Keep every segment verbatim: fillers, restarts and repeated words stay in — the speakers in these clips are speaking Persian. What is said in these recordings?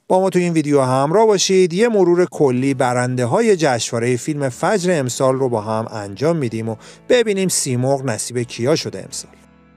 با ما تو این ویدیو همراه باشید. یه مرور کلی برنده های جشنواره فیلم فجر امسال رو با هم انجام میدیم و ببینیم سیمرغ نصیب کیا شده امسال.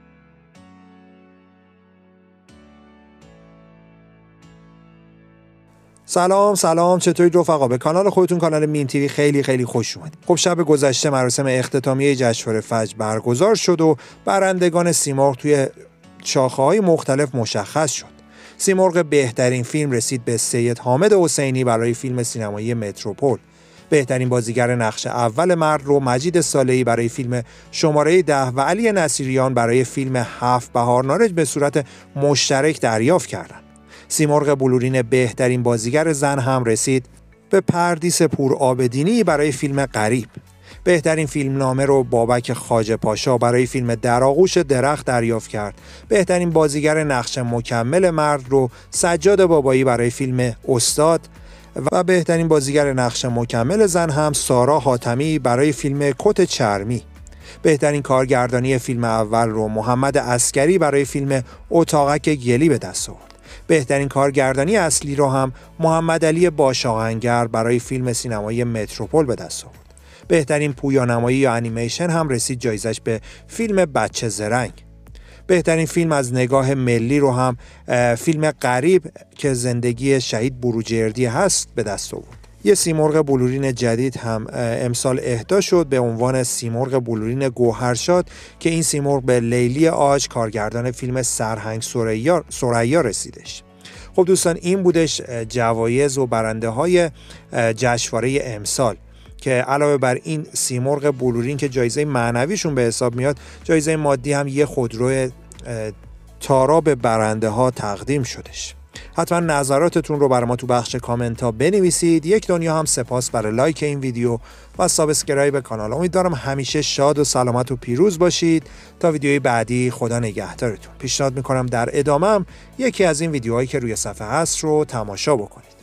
سلام سلام چطورید رفقا؟ به کانال خودتون، کانال میم تیوی خیلی خیلی خوش اومدید. خب شب گذشته مراسم اختتامیه جشنواره فجر برگزار شد و برندگان سیمرغ توی شاخه‌های مختلف مشخص شد. سیمرغ بهترین فیلم رسید به سید حامد حسینی برای فیلم سینمایی متروپول. بهترین بازیگر نقش اول مرد رو مجید صالحی برای فیلم شماره ده و علی نصیریان برای فیلم هفت بهار نارنج به صورت مشترک دریافت کردند. سیمرغ بلورین بهترین بازیگر زن هم رسید به پردیس پورآبدینی برای فیلم غریب. بهترین فیلمنامه رو بابک خواجه پاشا برای فیلم در آغوش درخت دریافت کرد. بهترین بازیگر نقش مکمل مرد رو سجاد بابایی برای فیلم استاد و بهترین بازیگر نقش مکمل زن هم سارا حاتمی برای فیلم کت چرمی. بهترین کارگردانی فیلم اول رو محمد عسکری برای فیلم اتاقک گلی به دست آورد. بهترین کارگردانی اصلی رو هم محمد علی باشاهنگر برای فیلم سینمایی متروپول به دست آورد. بهترین پویانمایی یا انیمیشن هم رسید جایزش به فیلم بچه زرنگ. بهترین فیلم از نگاه ملی رو هم فیلم غریب که زندگی شهید بروجردی هست به دست آورد. یه سیمرغ بلورین جدید هم امسال اهدا شد به عنوان سیمرغ بلورین گوهرشاد که این سیمرغ به لیلی آج کارگردان فیلم سرهنگ ثریا ثریا رسیدش. خب دوستان، این بودش جوایز و برنده های جشنواره امسال که علاوه بر این سیمرغ بلورین که جایزه معنویشون به حساب میاد، جایزه مادی هم یه خودرو تارا به برنده ها تقدیم شدش. حتما نظراتتون رو برای ما تو بخش کامنت ها بنویسید. یک دنیا هم سپاس برای لایک این ویدیو و سابسکرایب کانال. امیدوارم همیشه شاد و سلامت و پیروز باشید. تا ویدیوی بعدی، خدا نگهدارتون. پیشنهاد میکنم در ادامه هم یکی از این ویدیوهایی که روی صفحه هست رو تماشا بکنید.